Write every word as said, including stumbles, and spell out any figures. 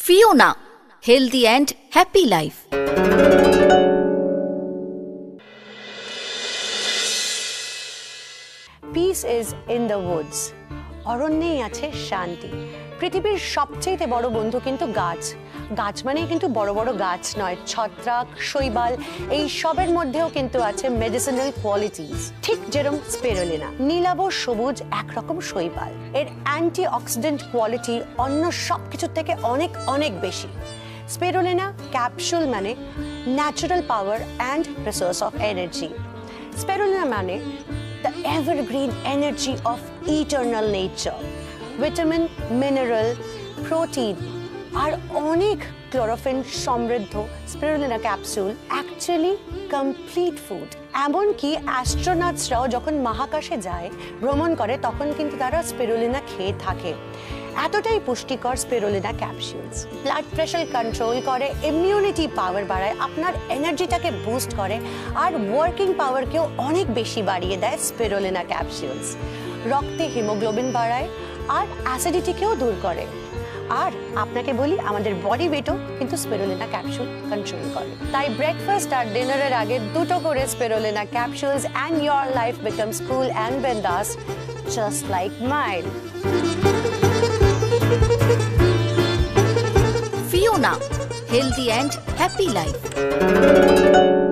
Fiona, healthy and happy life. Peace is in the woods. অরণ্যেই আছে শান্তি। পৃথিবীর সবচেয়ে বড় বন্ধু কিন্তু গাছ। গাছ মানে কিন্তু বড় বড় গাছ নয়, ছত্রাক, শৈবাল, এই সবের মধ্যেও কিন্তু আছে মেডিসিনাল কোয়ালিটিস। ঠিক যেরকম স্পিরুলিনা, নীলাভ সবুজ একরকম শৈবাল। এর অ্যান্টি অক্সিডেন্ট কোয়ালিটি অন্য সব কিছুর থেকে অনেক অনেক বেশি। স্পিরুলিনা ক্যাপসুল মানে natural power and resource of energy. Spirulina মানে the evergreen energy of eternal nature. Vitamin, mineral, protein আর অনেক ক্লোরোফিল সমৃদ্ধ spirulina capsule actually complete food. এমনকি অ্যাস্ট্রোনটসরাও যখন মহাকাশে যায়, ভ্রমণ করে, তখন কিন্তু তারা স্পিরুলিনা খেয়ে থাকে। এতটাই পুষ্টিকর spirulina capsules. Blood pressure control করে, ইমিউনিটি পাওয়ার বাড়ায়, আপনার এনার্জিটাকে বুস্ট করে, আর ওয়ার্কিং পাওয়ারকেও অনেক বেশি বাড়িয়ে দেয় স্পিরুলিনা ক্যাপসুলস। রক্তে হিমোগ্লোবিন বাড়ায় আর অ্যাসিডিটিকেও দূর করে। আর আপনাকে বলি, আমাদের বডি ওয়েটও কিন্তু স্পিরুলিনা ক্যাপসুল কন্ট্রোল করে। তাই ব্রেকফাস্ট আর ডিনারের আগে দুটো করে spirulina capsules and your life becomes cool and bindaas, just like mine. Fiona, healthy and happy life.